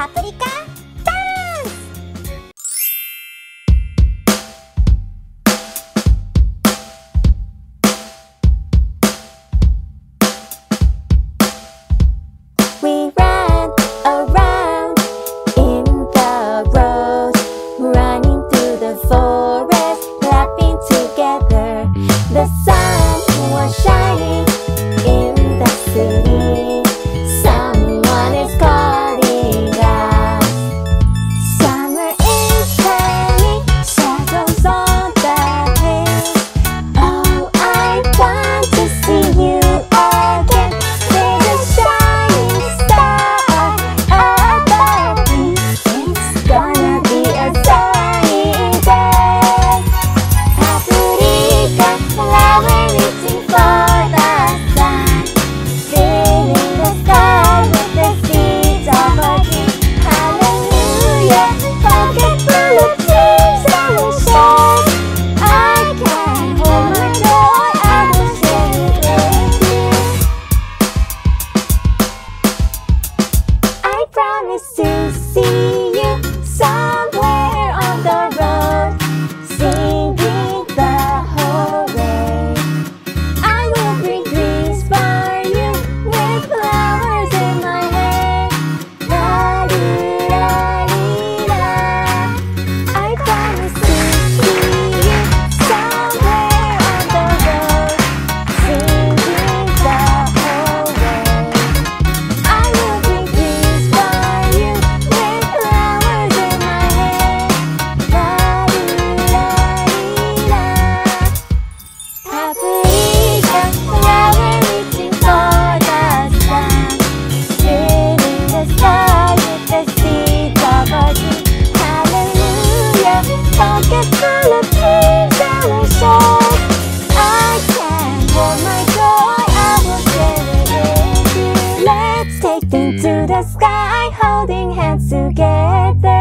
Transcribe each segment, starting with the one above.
파프리카 댄스! We ran around in the road, running through the forest, laughing together. The sun was shining in the city. Someone is calling us. Summer is turning shadows on the hills. Oh, I want to see you again. There's a shining star above me. It's gonna be a sunny day. Paprika flower reaching for the sun, filling the sky with the seeds of a dream. Hallelujah, pocket full of dreams I will share. I can't hold my joy, I will share it with you. I promise to see you somewhere on the road, singing the whole way. I will bring dreams for you with flowers in my hair. La-di-da-di-da. I promise to see you somewhere on the road, singing the whole way. I will bring dreams for you with flowers in my hair. La-di-da-di-da. Paprika flower reaching for the sun, filling the sky with the seeds of a dream. Hallelujah, pocket full of dreams I will share. I can't hold my joy, I will share it with you. Let's take things to the sky, holding hands together.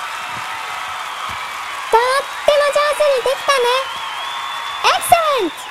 とっても上手にできたね。Excellent!